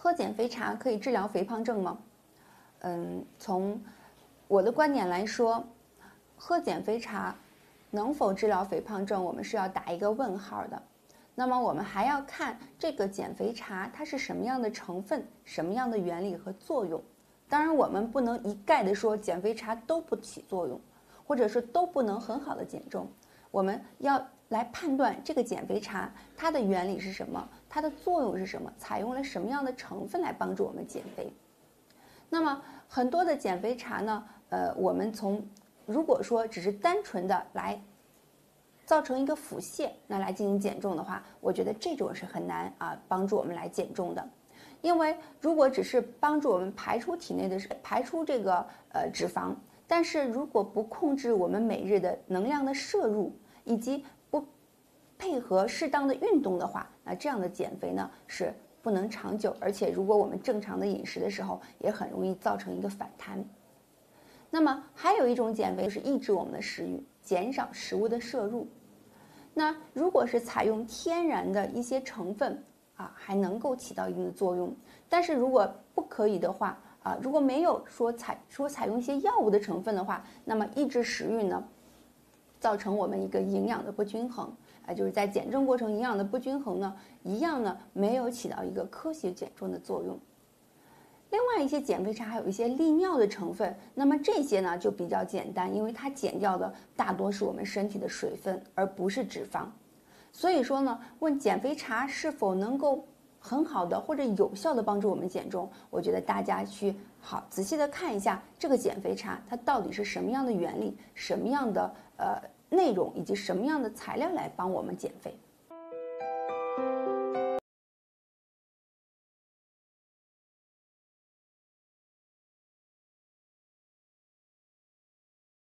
喝减肥茶可以治疗肥胖症吗？从我的观点来说，喝减肥茶能否治疗肥胖症，我们是要打一个问号的。那么我们还要看这个减肥茶它是什么样的成分、什么样的原理和作用。当然，我们不能一概的说减肥茶都不起作用，或者是都不能很好的减重。我们要来判断这个减肥茶它的原理是什么，它的作用是什么，采用了什么样的成分来帮助我们减肥。那么很多的减肥茶呢，我们如果说只是单纯的来造成一个腹泻，那来进行减重的话，我觉得这种是很难帮助我们来减重的。因为如果只是帮助我们排出体内的排出这个脂肪，但是如果不控制我们每日的能量的摄入，以及不配合适当的运动的话，那这样的减肥呢是不能长久，而且如果我们正常的饮食的时候，也很容易造成一个反弹。那么还有一种减肥就是抑制我们的食欲，减少食物的摄入。那如果是采用天然的一些成分还能够起到一定的作用。但是如果不可以的话如果没有说采用一些药物的成分的话，那么抑制食欲呢，造成我们一个营养的不均衡就是在减重过程营养的不均衡呢，一样呢没有起到一个科学减重的作用。另外一些减肥茶还有一些利尿的成分，那么这些呢就比较简单，因为它减掉的大多是我们身体的水分，而不是脂肪。所以说呢，问减肥茶是否能够很好的或者有效的帮助我们减重，我觉得大家去仔细的看一下这个减肥茶它到底是什么样的原理、什么样的内容以及什么样的材料来帮我们减肥。